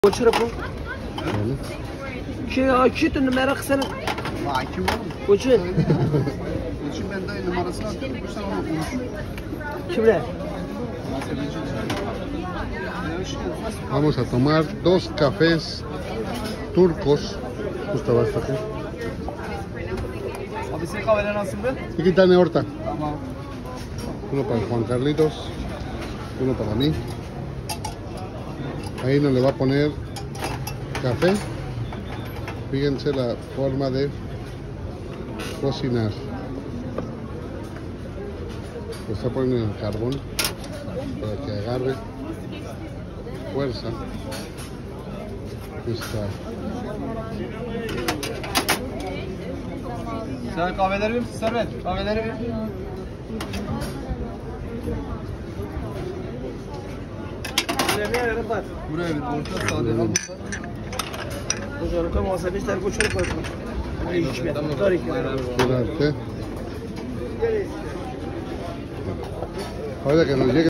وشربوا شيت النمرة خسرت Hakim oğlum. وشي Için ben dayı numarasını atıyorum. Bu sen ona konuş. كبرى Vamos a tomar 2 cafés turcos. Justo basta aquí. Abi senin kahveler nasıl be? 2 tane horta. Tamam. Uno para Juan Carlitos, uno para mí. Ahí nos le va a poner café. Fíjense la forma de cocinar. Lo está poniendo en el carbón para que agarre fuerza. Está. Sen kahveleri bir Servet. Kahveleri bir. Buraya bir orta sade al. وجرب كم وصل بيشتري كل شيء كويس. Ahora que nos llegue